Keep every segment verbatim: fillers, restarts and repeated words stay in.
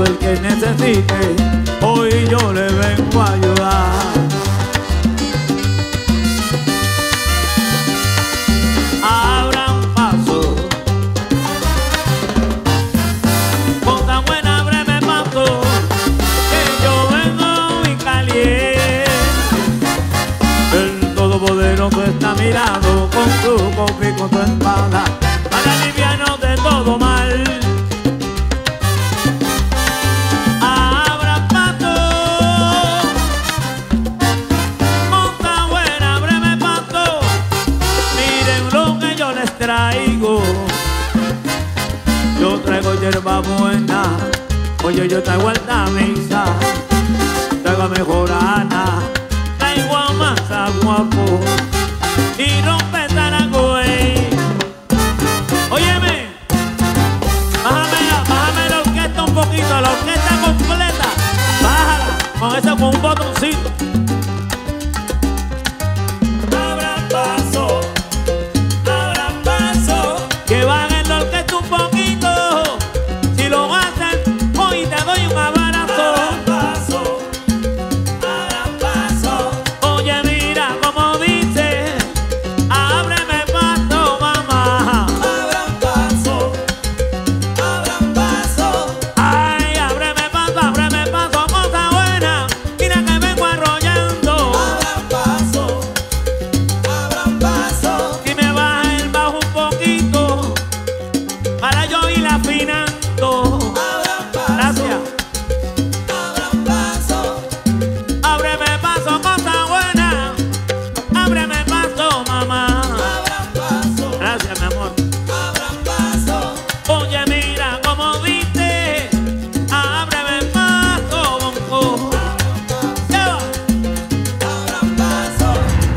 el que necesite, hoy yo le vengo a ayudar. Abran paso, con tan buena breve paso, que yo vengo muy caliente. El Todopoderoso está mirando con su copa y con su espada, para aliviarnos de todo mal. Abran paso, monta buena, breve paso. Miren lo que yo les traigo. Yo traigo hierba buena, oye, yo traigo altamisa, traigo a mejorana, traigo a masa guapo y rompe taragüey. Óyeme, bájame, bájame la orquesta un poquito, la orquesta completa, bájala, con eso, con un botoncito. Abran paso, abran paso, que bajen la orquesta un poquito. Si lo hacen, hoy te doy un abrazo. Abran paso, abran paso. Oye, mira cómo dice, ábreme paso, mamá. Abran paso, abran paso. Ay, ábreme paso, ábreme paso, cosa buena. Mira que vengo arrollando. Abran paso, abran paso. Si me baja el bajo un poquito, para yo ir afinando. Gracias. Abran paso, ábreme paso, cosa buena. Ábreme paso, mamá. Abran paso. Gracias, mi amor. Abran paso. Oye, mira cómo dice, ábreme paso, bonco. Lleva. Abran paso.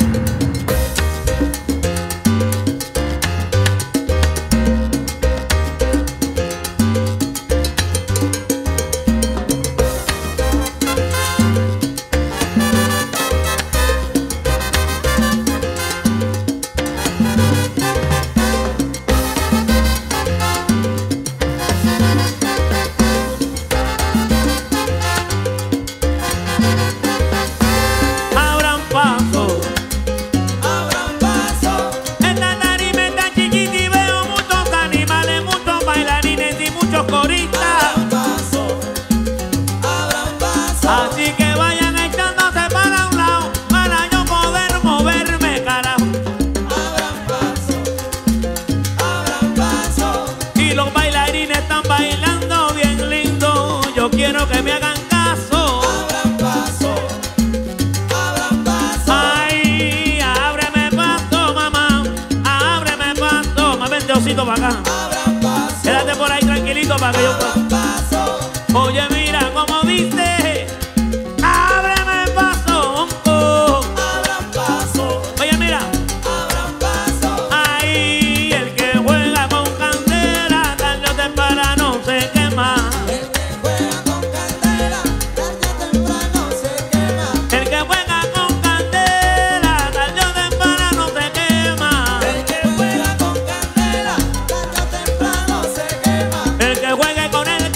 Abran paso, abran paso. Esta tarima está chiquita y veo muchos animales, muchos bailarines y muchos coristas. Abran paso, abran paso. Así que vayan echándose para un lado, para yo poder moverme, carajo. Abran paso, abran paso. Y los bailarines están bailando bien lindo, yo quiero que me hagan caso. Abran paso, abran paso. Ay, ábreme paso, mamá, ábreme paso. Más vente, osito, para acá. Abran paso. Quédate por ahí tranquilito para que yo pueda. Abran paso. Oye, mira cómo dice, ábreme paso, bonco. Abran paso. Oye, mira. Abran paso. Ay, el que juega con candela, tarde o temprano se quema. El que juega con candela, tarde o temprano se quema. El que juega con candela, tarde o temprano se quema. El que juega con candela, tarde o temprano se quema. El que juegue con el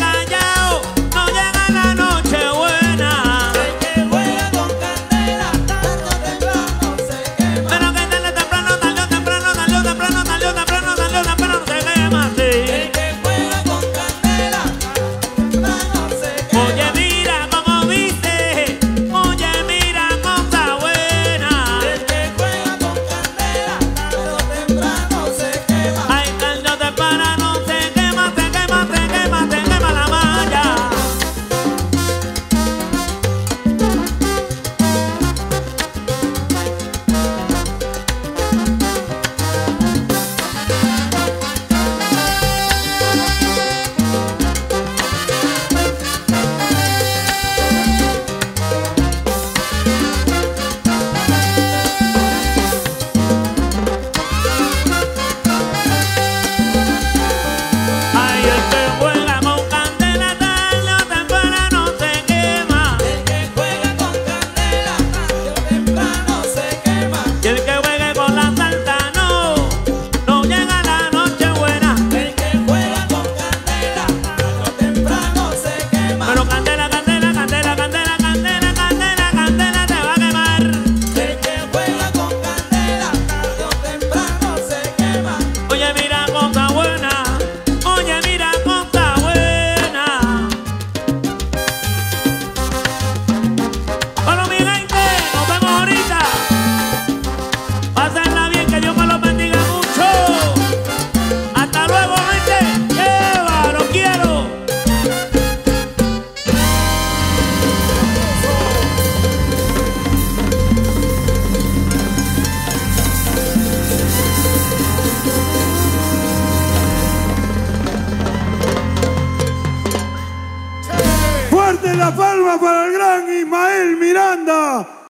la palma para el gran Ismael Miranda.